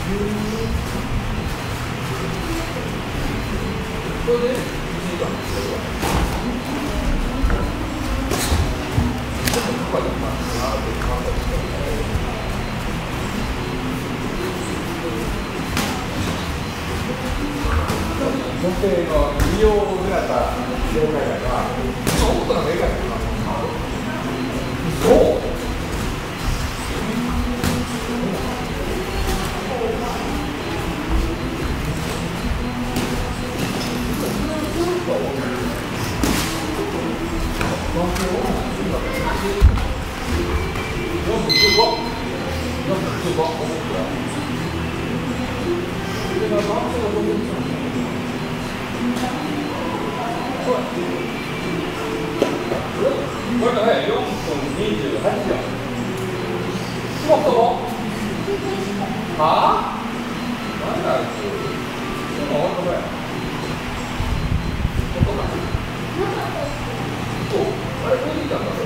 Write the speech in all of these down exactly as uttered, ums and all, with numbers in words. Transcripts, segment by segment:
これでいちじかん。ちょっとここでまあ、女性の美容を狙った業界がちょっとの目がいいな。そう。これね、よんぷんにじゅうはちびょう。もっともはぁ、何だあいつ。でも、ほんとこや。ここか。そう。あれ、おじいちゃんだろ。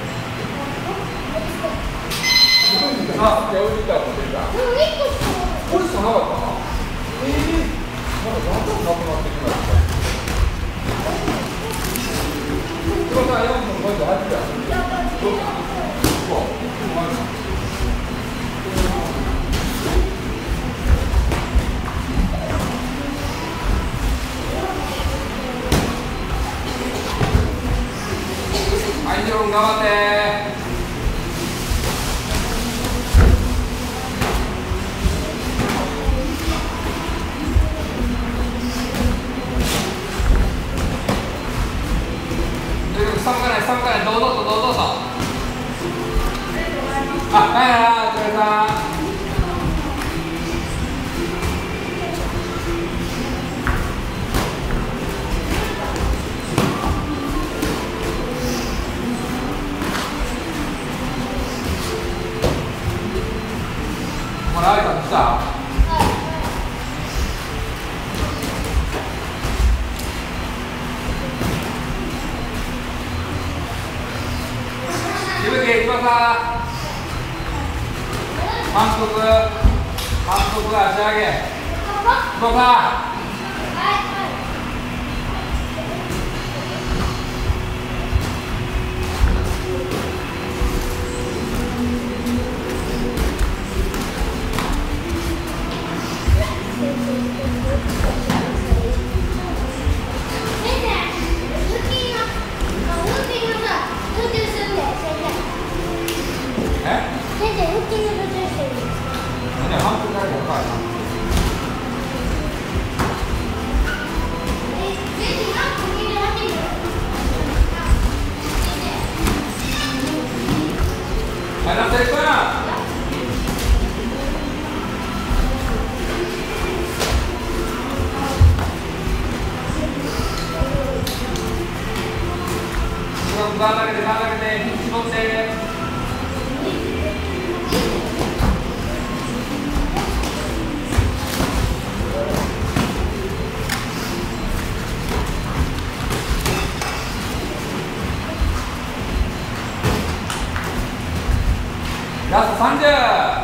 あ、いや、おじいちゃんも出た。これしかなかったな。ええー。まだだんだんなくなってきました。これがよんぷんごじゅうはちびょう。どうか。そう。はい、ジョン頑張ってー。寒くない寒くない堂々と堂々と。あ、はいはいはい、お疲れさん。もらえたんですか。しぶき、翼反復反復足上げ翼バー投げてバー投げて絞ってラストさんじゅう。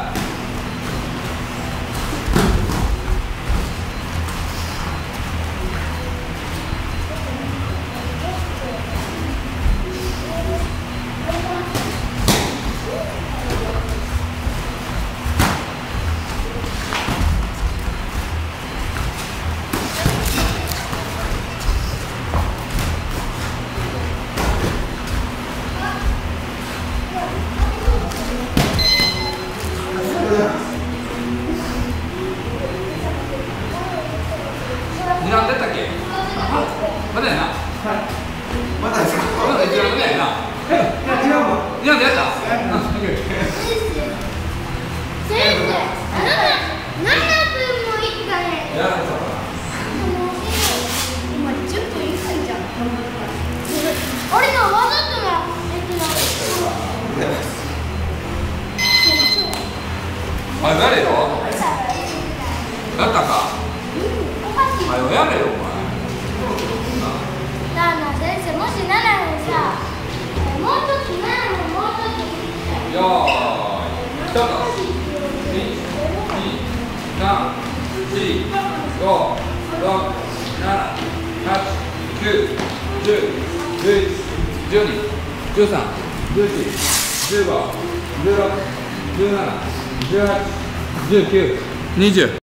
二段出たっけ？まだやな。 まだですか？ まだ一段目やな。 いや、違うわ。 二段でやった？ 先生、ななふんもいったね。 やられたか今じゅっぷんいったんじゃん。俺のわざとな、えっとな。 あ、誰よ？やったか？はよやれよ、お前。 だから先生、もしななふんさ、もうちょっとななふんもうちょっと。 よーい、スタート。いち、に、 さん、し、ご、ろく、なな、はち、きゅう、じゅう、じゅういち、じゅうに、じゅうさん、じゅうよん、じゅうご、じゅうろく、じゅうなな、じゅうはち、じゅうきゅう、にじゅう。